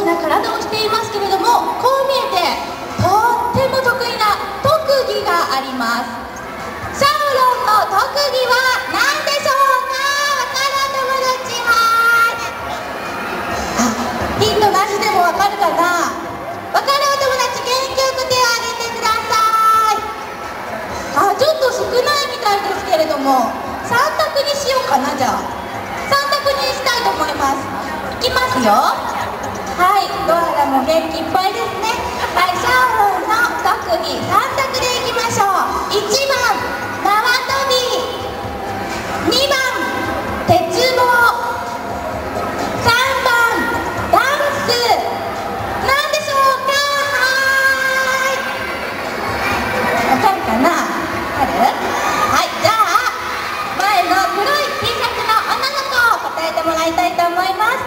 な体をしていますけれども、こう見えてとっても得意な特技があります。シャオロンの特技は何でしょうか？わかるお友達はヒントなしでもわかるかな？わかるお友達、元気よく手を挙げてください。ちょっと少ないみたいですけれども、3択にしようかな。じゃあ3択にしたいと思います。いきますよ。はい、ドアラも元気いっぱいですね。はい、シャオロンの特技3択でいきましょう。1番縄跳び、2番鉄棒、3番ダンス。なんでしょうか？はい、わかるかな？わかる？はい、じゃあ前の黒い T シャツの女の子、答えてもらいたいと思います。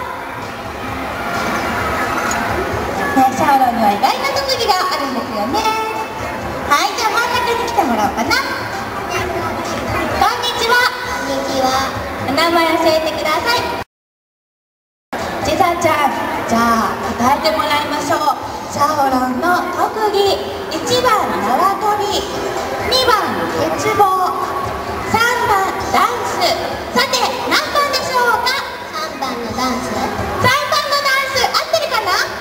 シャオロンには意外な特技があるんですよね。はい、じゃあ真ん中に来てもらおうかな。こんにちは。こんにちは。お名前教えてください。ちさちゃん、じゃあ答えてもらいましょう。シャオロンの特技、1番縄跳び、2番鉄棒、3番ダンス。さて何番でしょうか？3番のダンス。3番のダンス、合ってるかな？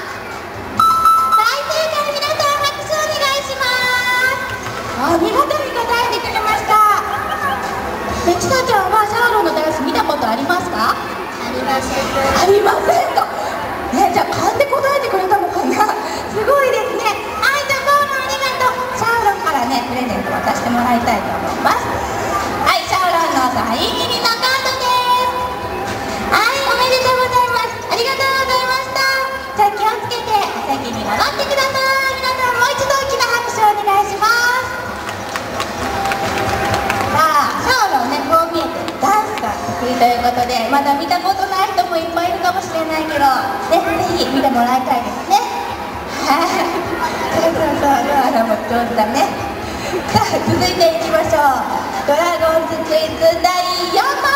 見事に答えてくれました。ちさちゃんはシャオロンのダンス見たことありますか？ありません。ありませんと、じゃあ勘で答えてくれたのかな。すごいですね。はい、じゃあどうもありがとう。シャオロンからねプレゼント渡してもらいたいと思います。はい、シャオロンのサイン入りのカードです。はい、おめでとうございます。ありがとうございました。じゃあ気をつけてお席に戻ってください。皆さんもう一度大きな拍手をお願いします。こう見えてダンスが得意ということで、まだ見たことない人もいっぱいいるかもしれないけど、ぜひ見てもらいたいですね。はい、そうそうそう、ドアラも上手だね。さあ続いていきましょう。ドラゴンズクイズ第4問。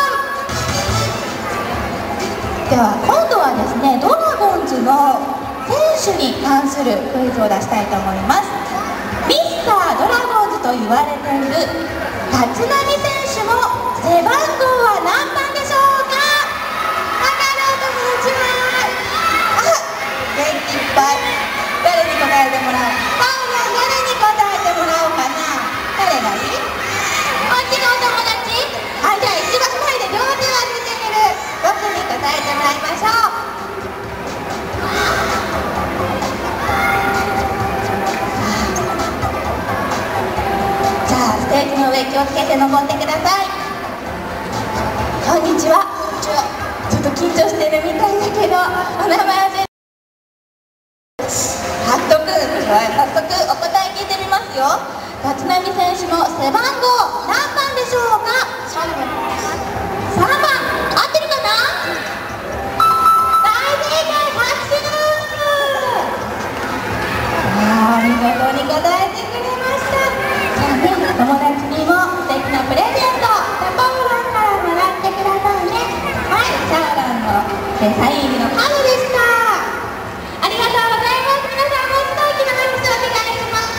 では今度はですね、ドラゴンズの選手に関するクイズを出したいと思います。ミスタードラゴンズと言われている立浪選手の背番号は何番でしょうか？わかるお友達は？元気いっぱい。誰に答えてもらう？誰に答えてもらおうかな。誰がいい？こっちのお友達？じゃあ一番前で両手を上げてみる。僕に答えてもらいましょう。ステージの上気をつけて登ってください。こんにちは。ちょっと緊張してるみたいだけど、お名前教えて。早速お答え聞いてみますよ。立浪選手の背番号何番でしょうか？3番。3番、合ってるかな？大正解、拍手。見事に答えてくれました。友達にも素敵なプレゼント、シャオロンからもらってくださいね。はい、シャオロンのサイン入りのカードでした。ありがとうございます。皆さんもう一度大きな拍手をお願いします。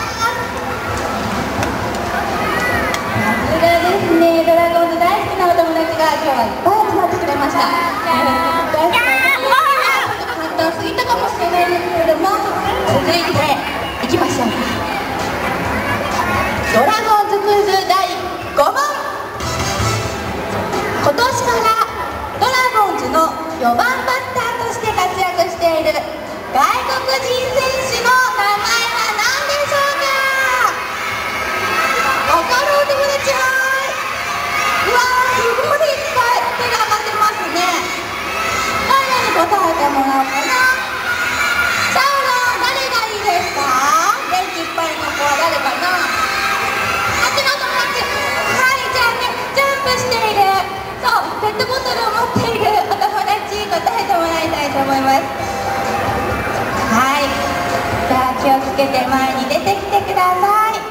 さすがですね、ドラゴンズ大好きなお友達が今日はいっぱい集まってくれました。大好きな簡単すぎたかもしれないですけれども、続いていきましょう。ドラゴンズクイズ第5問。今年からドラゴンズの4番バッターとして活躍している外国人選手の名前は何でしょうか？わかるお友達は？うわー、すごいいっぱい手が挙がってますね。誰に答えてもらおうかな。シャオロン、誰がいいですか？元気いっぱいの子は誰かな？ペットボトルを持っているお友達、答えてもらいたいと思います。はい、じゃあ気をつけて前に出てきてください。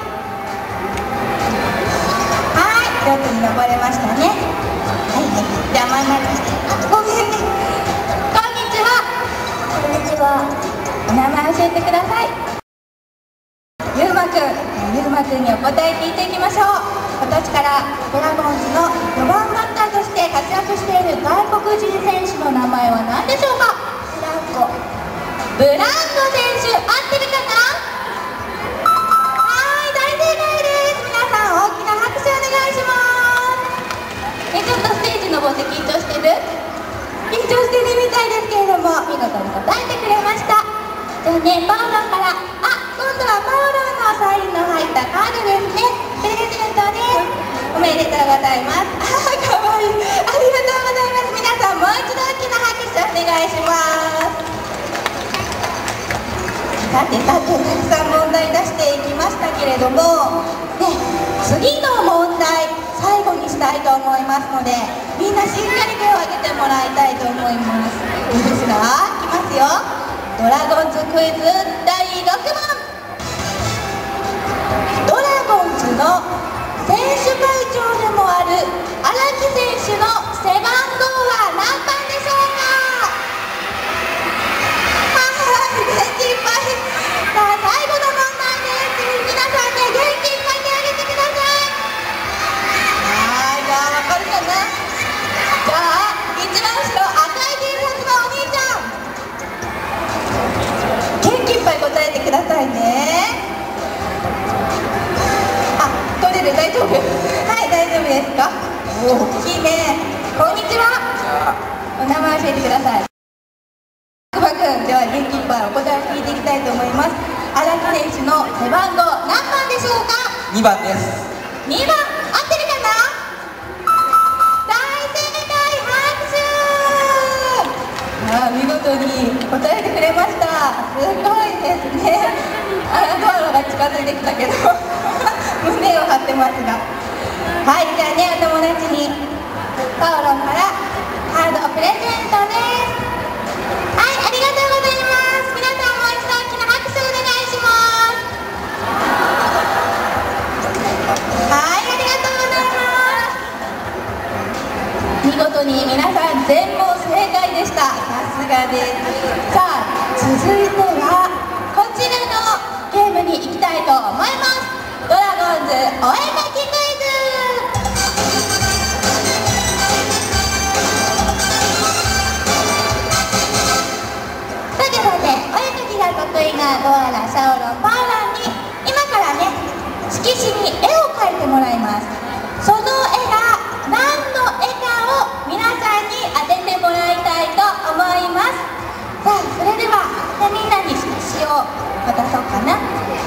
はい、よくに登れましたね。はい、じゃあ真ん中して、ごめんね。こんにちは。こんにちは。 お名前教えてください。ゆうまくんにお答え聞いていきましょう。今年からドラゴンズの4番バッターとして活躍している外国人選手の名前は何でしょうか？ブランコ選手、合ってるかな？はい、大正解です。皆さん大きな拍手お願いします。ちょっとステージ登って緊張してるみたいですけれども、見事に答えてくれました。じゃあね、パウロンから、今度はパウロンのサインの入ったカードですね。プレゼントです。おめでとうございます。かわいい。ありがとうございます。皆さんもう一度大きな拍手お願いします。さてたくさん問題出していきましたけれども、ね、次の問題最後にしたいと思いますので、みんなしっかり手を挙げてもらいたいと思います。いいですか？いきますよ。ドラゴンズクイズ第6問。ドラゴンズの選手会長でもある荒木選手の背番号は何番でしょうか？元気いっぱい。さあ、最後の問題です。皆さんね、元気いっぱい手を挙げてください。はい、じゃあわかるかな？じゃあ一番後ろ、赤い T シャツのお兄ちゃん、元気いっぱい答えてくださいね。取れる？大丈夫？はい、大丈夫ですか？大きいね。こんにちは。お名前教えてください。くまくん、では元気いっぱいお答えを聞いていきたいと思います。荒木選手の背番号何番でしょうか？2番です。2番、合ってるかな？大正解、拍手。見事に答えてくれました。すごいですね。ドアロが近づいてきたけど胸を張ってますが、はい、じゃあね、お友達にパオロンからカードをプレゼントです。はい、ありがとうございます。皆さんもう一度大きな拍手お願いします。はい、ありがとうございます。見事に皆さん全問正解でした。さすがです。さあ、続いてはこちらのゲームに行きたいと思います。ドラゴンズお絵かきクイズ。さて、お絵かきが得意なドアラ、シャオロン、パオロンに今からね、色紙に絵を描いてもらいます。その絵が何の絵かを皆さんに当ててもらいたいと思います。さあ、それではみんなに色紙を渡そうかな。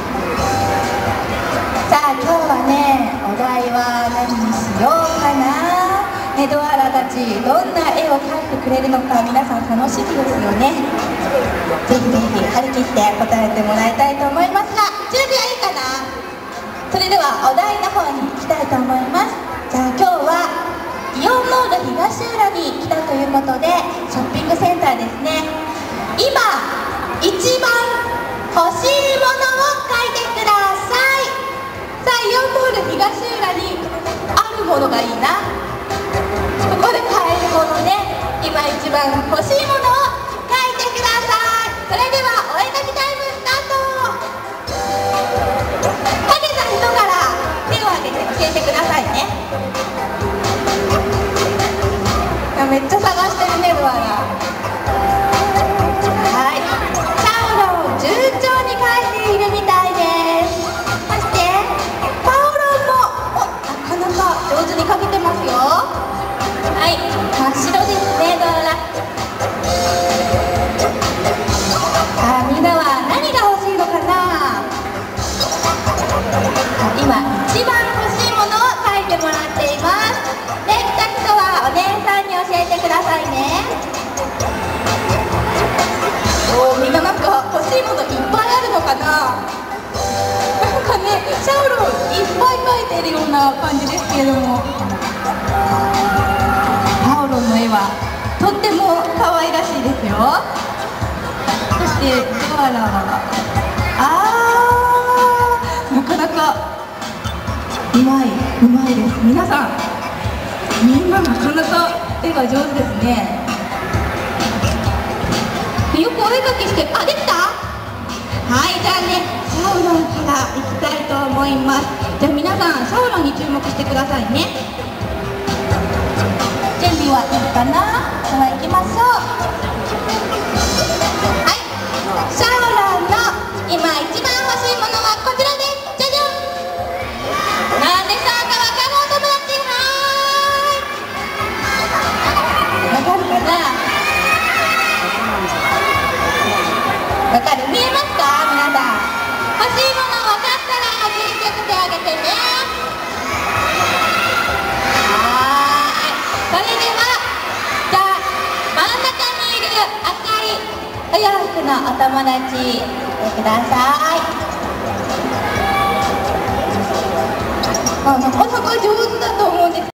さあ、今日はね、お題は何にしようかな。ドアラたちどんな絵を描いてくれるのか、皆さん楽しみですよね。ぜひぜひ張り切って答えてもらいたいと思いますが、準備はいいかな？それではお題の方に行きたいと思います。じゃあ今日はイオンモール東浦に来たということで、ショッピングセンターですね。今一番欲しいものを描いてください。さあ、イオンモール東浦にあるものがいいな。ここで買えるものね、今一番欲しいものを書いてください。それではお絵かきタイムスタート。かけた人から手を挙げて教えてくださいね。めっちゃ探してるね、ドアラ。はい、シャオロン順調に描いているみたいです。そしてパオロンもなかなか上手に描けてますよ。はい、真っ白ですね、ドアラ。さあ、みんなは何が欲しいのかな。今一番欲しいものを書いてもらっています。できた人はお姉さんに教えてくださいね。みんななんか欲しいものいっぱいあるのかな。なんかね、シャオロンいっぱい描いているような感じですけれども、パオロンの絵はとっても可愛らしいですよ。そしてドアラはなかなかうまいです。皆さん、みんななかなか絵が上手ですね。よくお絵かきして、できた？ はい、じゃあね、シャオロンからいきたいと思います。じゃあ皆さん、シャオロンに注目してくださいね。準備はいいかな？では行きましょう。はい、シャオロンの今一番欲しいものはこちらです。じゃじゃん。なんでしょうか？わかるお友達、はーい。わかるかな？わかる？見えますか？皆さん、欲しいもの分かったら元気よく手を挙げてね。はーい。それでは、じゃあ真ん中にいる赤いお洋服のお友達ください。なかなか上手だと